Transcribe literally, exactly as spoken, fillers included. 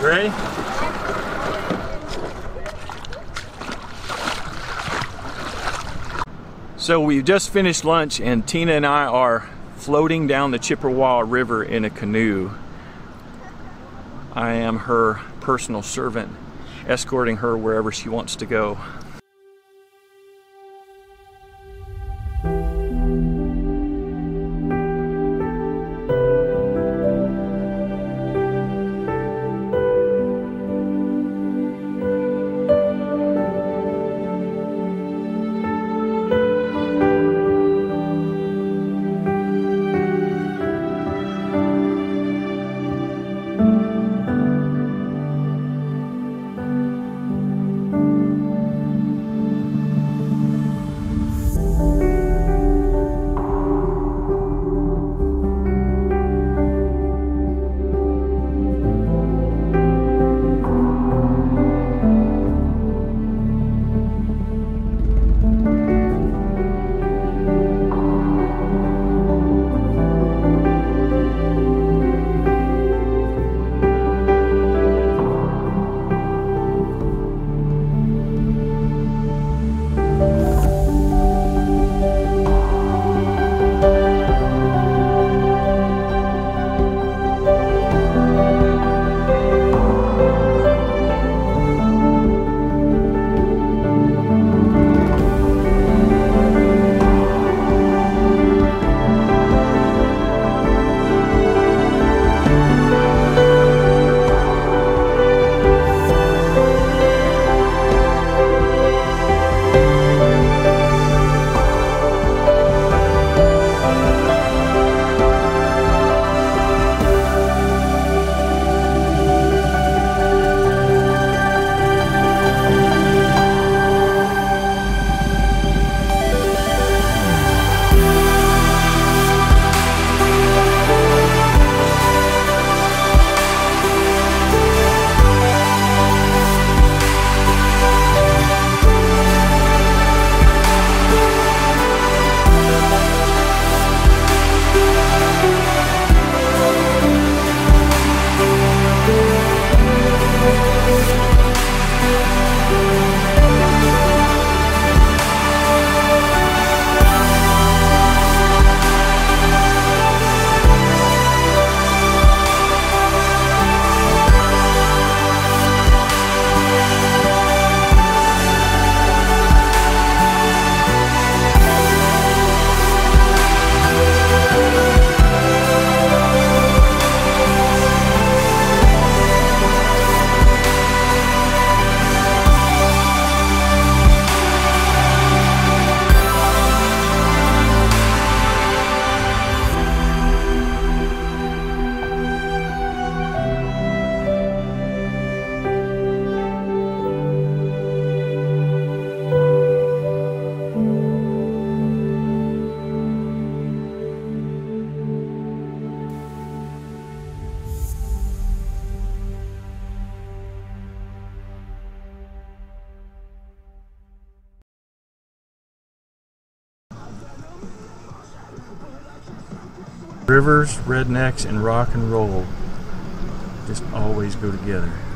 Ready? So we've just finished lunch and Tina and I are floating down the Chippewa River in a canoe. I am her personal servant, escorting her wherever she wants to go. Rivers, rednecks, and rock and roll just always go together.